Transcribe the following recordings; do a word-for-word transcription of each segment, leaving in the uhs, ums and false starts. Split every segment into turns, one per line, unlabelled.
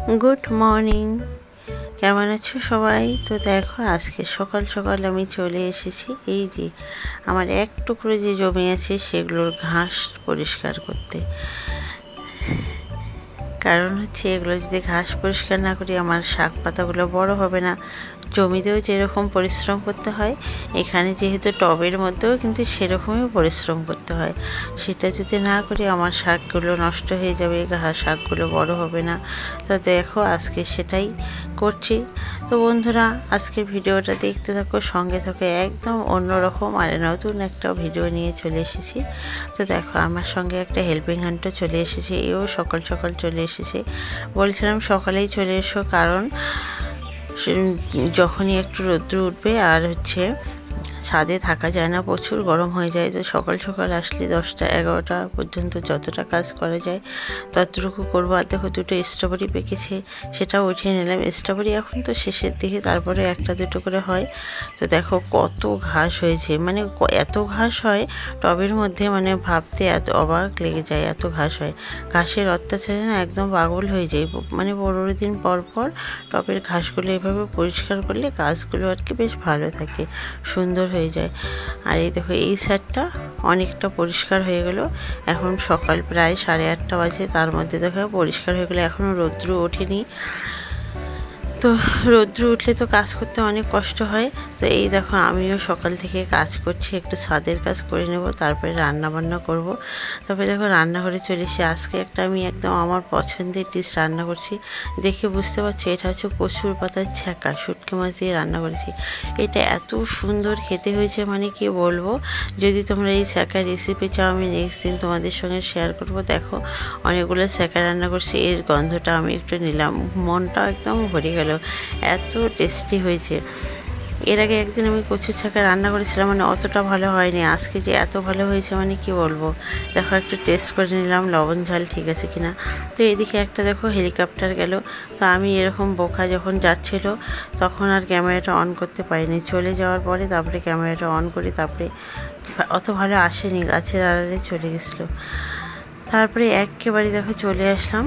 Good morning কেমন আছো সবাই? তো দেখো আজকে সকাল সকাল আমি চলে এসেছি এই যে আমার এক টুকরো যে জমি আছে সেগুলোর ঘাস পরিষ্কার করতে। কারণ হচ্ছে এগুলো যদি ঘাস পরিষ্কার না করি আমার শাক পাতাগুলো বড় হবে না। জমিতেও যেরকম পরিশ্রম করতে হয় এখানে যেহেতু টবের মধ্যেও কিন্তু সেরকমই পরিশ্রম করতে হয়। সেটা যদি না করি আমার শাকগুলো নষ্ট হয়ে যাবে, শাকগুলো বড় হবে না। তো দেখো আজকে সেটাই করছি। তো বন্ধুরা আজকের ভিডিওটা দেখতে থাকো, সঙ্গে থাকো, একদম অন্যরকম আর নতুন একটা ভিডিও নিয়ে চলে এসেছি। তো দেখো আমার সঙ্গে একটা হেল্পিং হ্যান্ডও চলে এসেছে, এও সকাল সকাল চলে এসেছে। বলছিলাম সকালেই চলে এসো, কারণ যখনই একটু রোদ্র উঠবে আর হচ্ছে ছাদে থাকা যায় না, প্রচুর গরম হয়ে যায়। তো সকাল সকাল আসলে দশটা এগারোটা পর্যন্ত যতটা কাজ করা যায় ততটুকু করবো। আর দেখো দুটো স্ট্রবেরি পেকেছে, সেটাও উঠিয়ে নিলাম। স্ট্রবেরি এখন তো শেষের দিকে, তারপরে একটা দুটো করে হয়। তো দেখো কত ঘাস হয়েছে, মানে এত ঘাস হয় টবের মধ্যে, মানে ভাবতে এত অবাক লেগে যায়, এত ঘাস হয়। ঘাসের অত্যাচারে না একদম পাগল হয়ে যায়। মানে পনেরো দিন পর পর টবের ঘাসগুলো এভাবে পরিষ্কার করলে গাছগুলো আর কি বেশ ভালো থাকে, সুন্দর হয়ে যায়। আর এই দেখো এই সাইডটা অনেকটা পরিষ্কার হয়ে গেল। এখন সকাল প্রায় সাড়ে আটটা বাজে, তার মধ্যে দেখো পরিষ্কার হয়ে গেলো। এখনও রৌদ্র ওঠেনি। তো রৌদ্র উঠলে তো কাজ করতে অনেক কষ্ট হয়। তো এই দেখো আমিও সকাল থেকে কাজ করছি, একটু ছাদের কাজ করে নেব, তারপরে রান্না বান্না করব। তারপরে দেখো রান্নাঘরে চলে এসে আজকে একটা আমি একদম আমার পছন্দের ডিশ রান্না করছি। দেখে বুঝতে পারছি এটা হচ্ছে কচুর পাতার ছ্যাঁকা, শুটকি মাছ দিয়ে রান্না করেছি। এটা এত সুন্দর খেতে হয়েছে, মানে কি বলবো। যদি তোমরা এই ছ্যাঁকার রেসিপি চাও আমি নেক্সট দিন তোমাদের সঙ্গে শেয়ার করব। দেখো অনেকগুলো ছ্যাঁকা রান্না করছি, এর গন্ধটা আমি একটু নিলাম, মনটা একদম ভরে গেল, এত টেস্টি হয়েছে। এর আগে একদিন আমি কচুর ছ্যাঁকা রান্না করেছিলাম, মানে অতটা ভালো হয়নি। আজকে যে এত ভালো হয়েছে মানে কি বলবো। দেখো একটু টেস্ট করে নিলাম লবণ ঝাল ঠিক আছে কিনা। তো এদিকে একটা দেখো হেলিকপ্টার গেল। তো আমি এরকম বোকা যখন যাচ্ছিল তখন আর ক্যামেরাটা অন করতে পারিনি, চলে যাওয়ার পরে তারপরে ক্যামেরাটা অন করি, তারপরে অত ভালো আসেনি, গাছের আড়ালে চলে গেছিলো। তারপরে একেবারে দেখো চলে আসলাম।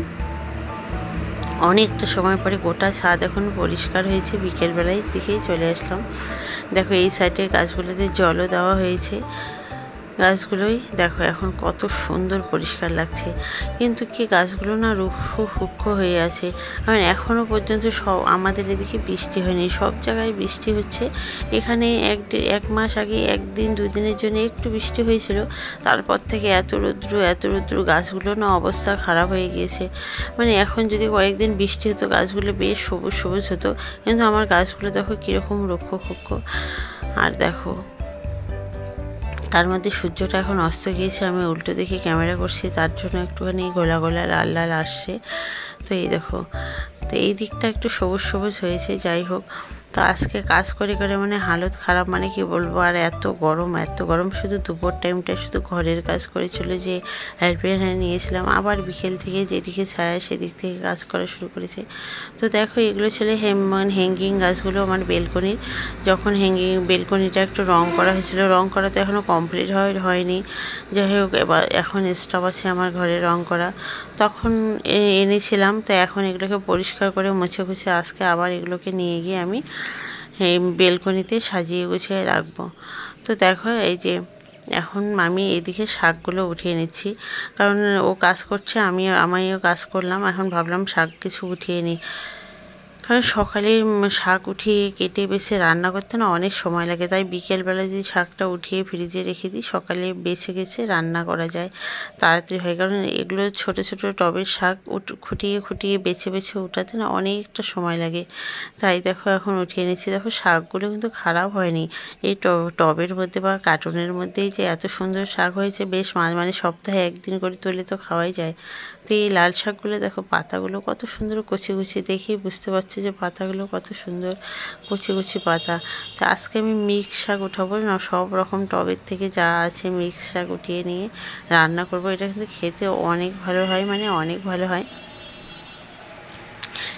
অনেকটা সময় পরে গোটা ছাদ এখন পরিষ্কার হয়েছে, বিকেলবেলায় দিকেই চলে আসলাম। দেখো এই সাইডে গাছগুলোতে জলও দেওয়া হয়েছে, গাছগুলোই দেখো এখন কত সুন্দর পরিষ্কার লাগছে। কিন্তু কি গাছগুলো না রুক্ষ রুক্ষ হয়ে আছে, কারণ এখনও পর্যন্ত সব আমাদের এদিকে বৃষ্টি হয়নি, সব জায়গায় বৃষ্টি হচ্ছে। এখানে এক এক মাস আগে একদিন দুদিনের জন্য একটু বৃষ্টি হয়েছিল, তারপর থেকে এত রৌদ্র এত রৌদ্র, গাছগুলো না অবস্থা খারাপ হয়ে গিয়েছে। মানে এখন যদি কয়েকদিন বৃষ্টি হতো গাছগুলো বেশ সবুজ সবুজ হতো, কিন্তু আমার গাছগুলো দেখো কীরকম রুক্ষ রুক্ষ। আর দেখো তার মধ্যে সূর্যটা এখন অস্ত গিয়েছে, আমি উল্টো দিকে ক্যামেরা করছি, তার জন্য একটুখানি গোলা গোলা লাল লাল আসছে। তো এই দেখো, তো এই দিকটা একটু সবুজ সবুজ হয়েছে। যাই হোক, তো আজকে কাজ করে করে মানে হালত খারাপ, মানে কি বলবো। আর এত গরম এত গরম, শুধু দুপুর টাইমটা শুধু ঘরের কাজ করে চলে, যে হেল্পের হ্যান্ড নিয়েছিলাম, আবার বিকেল থেকে যেদিকে ছায়া সেদিক থেকে কাজ করা শুরু করেছে। তো দেখো এগুলো ছিল হেমান হ্যাঙ্গিং গাছগুলো আমার বেলকনির। যখন হ্যাঙ্গিং বেলকনিটা একটু রং করা হয়েছিল, রং করা তো এখনও কমপ্লিট হয় হয়নি যাই হোক, এবার এখন স্টপ আছে আমার ঘরে রং করা, তখন এনেছিলাম। তো এখন এগুলোকে পরিষ্কার করে মুছে গুছে আজকে আবার এগুলোকে নিয়ে গিয়ে আমি এই বেলকনিতে সাজিয়ে গুছিয়ে রাখবো। তো দেখো এই যে এখন আমি এদিকে শাকগুলো উঠিয়ে নিচ্ছি, কারণ ও কাজ করছে, আমি আমিও কাজ করলাম। এখন ভাবলাম শাক কিছু উঠিয়ে নিই, কারণ সকালে শাক উঠিয়ে কেটে বেছে রান্না করতে না অনেক সময় লাগে। তাই বিকেলবেলা যদি শাকটা উঠিয়ে ফ্রিজে রেখে দিই, সকালে বেছে গেছে রান্না করা যায়, তাড়াতাড়ি হয়। কারণ এগুলো ছোট ছোট টবের শাক উঠ খুঁটিয়ে খুঁটিয়ে বেছে বেছে উঠাতে না অনেকটা সময় লাগে। তাই দেখো এখন উঠিয়ে নিচ্ছি। দেখো শাকগুলো কিন্তু খারাপ হয়নি, এই টবের মধ্যে বা কার্টুনের মধ্যেই যে এত সুন্দর শাক হয়েছে, বেশ মানে সপ্তাহে একদিন করে তুলে তো খাওয়াই যায়। তো এই লাল শাকগুলো দেখো পাতাগুলো কত সুন্দর কচি কচি, দেখেই বুঝতে পারছি যে পাতাগুলো কত সুন্দর কচি কচি পাতা। তো আজকে আমি মিক্স শাক উঠাবো না, সব রকম টবের থেকে যা আছে মিক্স শাক উঠিয়ে নিয়ে রান্না করব। এটা কিন্তু খেতে অনেক ভালো হয়, মানে অনেক ভালো হয়।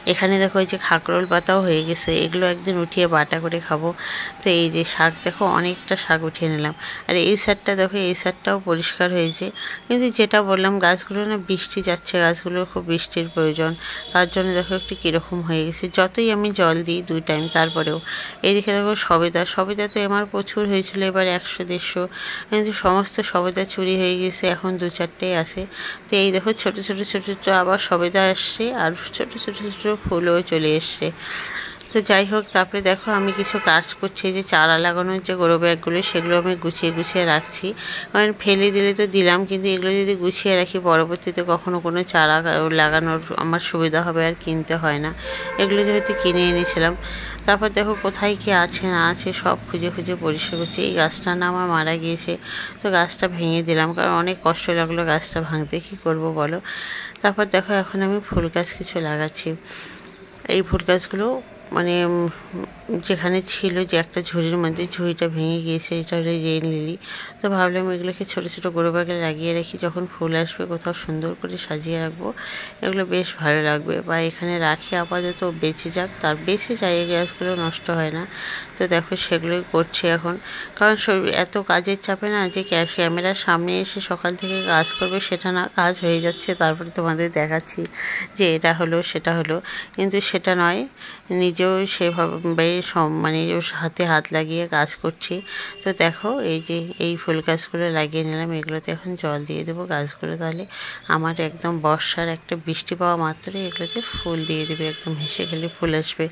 এখানে দেখো এই যে খাকরোল পাতাও হয়ে গেছে, এগুলো একদিন উঠিয়ে বাটা করে খাবো। তো এই যে শাক দেখো অনেকটা শাক উঠিয়ে নিলাম। আর এই সাইডটা দেখো, এই সাইডটাও পরিষ্কার হয়েছে, কিন্তু যেটা বললাম গাছগুলো না বৃষ্টি যাচ্ছে, গাছগুলোর খুব বৃষ্টির প্রয়োজন, তার জন্য দেখো একটু কীরকম হয়ে গেছে। যতই আমি জল দিই দুই টাইম তারপরেও। এইদিকে দেখো সবেদা, সবেদা তো আমার প্রচুর হয়েছিল, এবার একশো দেড়শো, কিন্তু সমস্ত সবেদা চুরি হয়ে গেছে, এখন দু চারটেই আছে। তো এই দেখো ছোটো ছোটো ছোটো ছোটো আবার সবেদা আসছে, আর ছোটো ছোটো ছোটো ফুলও চলে এসছে। তো যাই হোক, তারপরে দেখো আমি কিছু কাজ করছি, যে চারা লাগানোর যে গ্রো ব্যাগগুলো সেগুলো আমি গুছিয়ে গুছিয়ে রাখছি, কারণ ফেলে দিলে তো দিলাম, কিন্তু এগুলো যদি গুছিয়ে রাখি পরবর্তীতে কখনো কোনো চারা লাগানোর আমার সুবিধা হবে, আর কিনতে হয় না। এগুলো যেহেতু কিনে এনেছিলাম। তারপর দেখো কোথায় কি আছে না আছে সব খুঁজে খুঁজে পরিষ্কার করছি। এই গাছটা না আমার মারা গিয়েছে, তো গাছটা ভেঙে দিলাম, কারণ অনেক কষ্ট লাগলো গাছটা ভাঙতে, কী করবো বলো। তারপর দেখো এখন আমি ফুল গাছ কিছু লাগাচ্ছি। এই ফুল গাছগুলো মানে যেখানে ছিল যে একটা ঝুড়ির মধ্যে, ঝুড়িটা ভেঙে গিয়েছে, এটা হলো রেন লিলি। তো ভাবলাম এগুলোকে ছোটো ছোটো গ্রো ব্যাগে লাগিয়ে রাখি, যখন ফুল আসবে কোথাও সুন্দর করে সাজিয়ে রাখবো, এগুলো বেশ ভালো লাগবে। বা এখানে রাখি আপাতত, বেঁচে যাক, তার বেঁচে যায়, এই গাছগুলো নষ্ট হয় না। তো দেখো সেগুলোই করছি এখন, কারণ এত কাজের চাপে না যে ক্যামেরার সামনে এসে সকাল থেকে কাজ করবে সেটা না, কাজ হয়ে যাচ্ছে তারপরে তোমাদের দেখাচ্ছি যে এটা হলো সেটা হলো, কিন্তু সেটা নয়, নিজেও সেভাবে মানে হাতে হাত লাগিয়ে কাজ করছি। তো দেখো এই যে এই ফুল গাছগুলো লাগিয়ে নিলাম, এগুলোতে এখন জল দিয়ে দেবো গাছগুলো, তাহলে আমার একদম বর্ষার একটা বৃষ্টি পাওয়া মাত্রই এগুলোতে ফুল দিয়ে দেবে, একদম হেসে গেলে ফুল আসবে।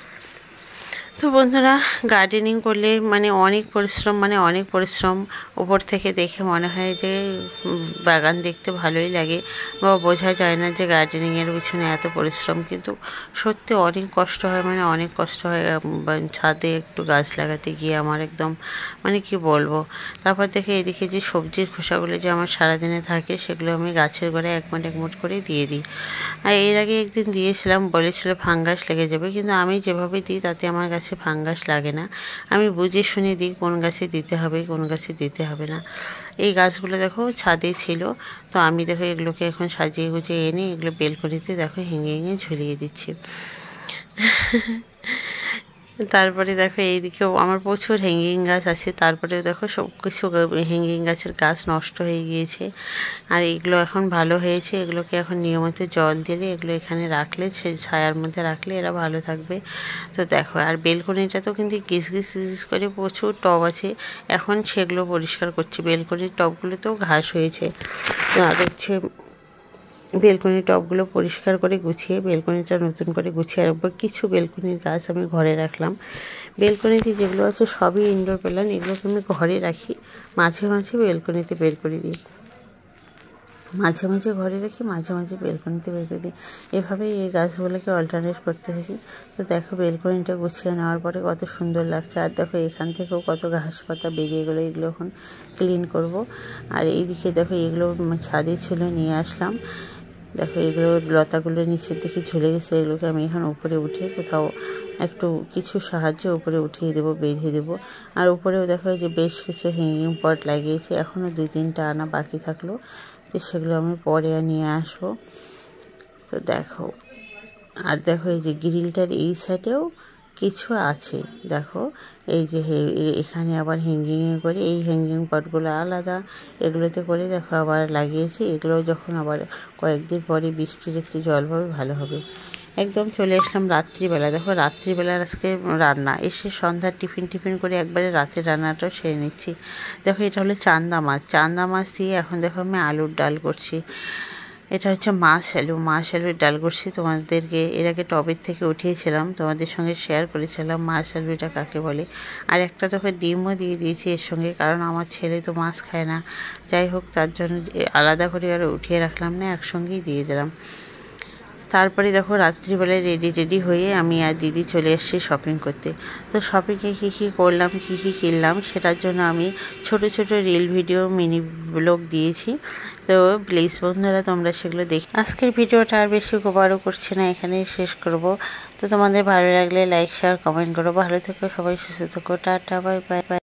তো বন্ধুরা, গার্ডেনিং করলে মানে অনেক পরিশ্রম, মানে অনেক পরিশ্রম। উপর থেকে দেখে মনে হয় যে বাগান দেখতে ভালোই লাগে, বা বোঝা যায় না যে গার্ডেনিংয়ের পিছনে এত পরিশ্রম, কিন্তু সত্যি অনেক কষ্ট হয়, মানে অনেক কষ্ট হয় ছাদে একটু গাছ লাগাতে গিয়ে আমার একদম মানে কি বলবো। তারপর দেখে এদিকে যে সবজির খোসাগুলো যে আমার সারাদিনে থাকে, সেগুলো আমি গাছের গোড়ায় এক মুঠ এক মুঠ করে দিয়ে দিই। আর এর আগে একদিন দিয়েছিলাম, বলেছিল ফাঙ্গাস লেগে যাবে, কিন্তু আমি যেভাবে দিই তাতে আমার গাছে ফাঙ্গাস লাগে না। আমি বুঝে শুনে দিই কোন গাছে দিতে হবে কোন গাছে দিতে হবে না। এই গাছগুলো দেখো ছাদে ছিল, তো আমি দেখো এগুলোকে এখন সাজিয়ে গুছিয়ে এনে এগুলো বেলকনিতে দেখো হেঙে হেঙে ঝুলিয়ে দিচ্ছি। তারপরে দেখো এইদিকেও আমার প্রচুর হ্যাঙ্গিং গাছ আছে, তারপরেও দেখো সব কিছু হ্যাঙ্গিং গাছের গাছ নষ্ট হয়ে গিয়েছে, আর এগুলো এখন ভালো হয়েছে। এগুলোকে এখন নিয়মিত জল দিলে, এগুলো এখানে রাখলে, সে ছায়ার মধ্যে রাখলে এরা ভালো থাকবে। তো দেখো, আর বেলকনিটা তো কিন্তু গিস গিস গিস করে প্রচুর টব আছে, এখন সেগুলো পরিষ্কার করছি। বেলকনির টবগুলোতেও ঘাস হয়েছে, আর হচ্ছে বেলকনির টবগুলো পরিষ্কার করে গুছিয়ে বেলকনিটা নতুন করে গুছিয়ে রাখবো। কিছু বেলকনির গাছ আমি ঘরে রাখলাম। বেলকনিতে যেগুলো আছে সবই ইনডোর প্ল্যান্ট, এগুলোকে আমি ঘরে রাখি, মাঝে মাঝে বেলকনিতে বের করে দিই, মাঝে মাঝে ঘরে রাখি, মাঝে মাঝে বেলকনিতে বের করে দিই। এভাবেই এই গাছগুলোকে অল্টারনেট করতে থাকি। তো দেখো বেলকনিটা গুছিয়ে নেওয়ার পরে কত সুন্দর লাগছে, আর দেখো এখান থেকেও কত ঘাস পাতা বেরিয়ে গেলো, এগুলো এখন ক্লিন করব। আর এইদিকে দেখো এগুলো ছাদে ছিল, নিয়ে আসলাম। দেখো এগুলো লতাগুলো নিচের দিকে ঝুলে গেছে, এগুলোকে আমি এখন উপরে উঠে কোথাও একটু কিছু সাহায্য উপরে উঠিয়ে দেবো, বেঁধে দেবো। আর উপরেও দেখো যে বেশ কিছু হ্যাঙ্গিং পট লাগিয়েছি, এখনও দুই তিনটা আনা বাকি থাকলো, তো সেগুলো আমি পরে নিয়ে আসবো। তো দেখো, আর দেখো এই যে গ্রিলটার এই সাইডেও কিছু আছে, দেখো এই যে এখানে আবার হ্যাঙ্গিংয়ে করে, এই হ্যাঙ্গিং পটগুলো আলাদা, এগুলোতে করে দেখো আবার লাগিয়েছি। এগুলো যখন আবার কয়েকদিন পরে বৃষ্টির একটু জল পাবে ভালো হবে। একদম চলে আসলাম রাত্রিবেলা। দেখো রাত্রিবেলার আজকে রান্না, এসে সন্ধ্যার টিফিন টিফিন করে একবারে রাতের রান্নাটাও সেরে নিচ্ছি। দেখো এটা হলো চান্দা মাছ, চান্দা মাছ দিয়ে এখন দেখো আমি আলুর ডাল করছি। এটা হচ্ছে মাছ আলু, মাছ আলুর ডাল করছি। তোমাদেরকে এর আগে টবের থেকে উঠিয়েছিলাম, তোমাদের সঙ্গে শেয়ার করেছিলাম মাছ আলুটা কাকে বলে। আর একটা তোকে ডিমও দিয়ে দিয়েছি এর সঙ্গে, কারণ আমার ছেলে তো মাছ খায় না। যাই হোক, তার জন্য আলাদা করে আর উঠিয়ে রাখলাম না, একসঙ্গেই দিয়ে দিলাম। তারপরে দেখো রাত্রিবেলায় রেডি রেডি হয়ে আমি আর দিদি চলে এসেছি শপিং করতে। তো শপিংয়ে কী কী করলাম, কী কী কিনলাম, সেটার জন্য আমি ছোট ছোট রিল ভিডিও মিনি ব্লগ দিয়েছি। তো প্লিজ বন্ধুরা তোমরা সেগুলো দেখি। আজকের ভিডিওটা আর বেশি বড় করছি না, এখানেই শেষ করব। তো তোমাদের ভালো লাগলে লাইক শেয়ার কমেন্ট করো। ভালো থেকো সবাই, সুস্থ থেকো, টাটা বাই বাই বাই।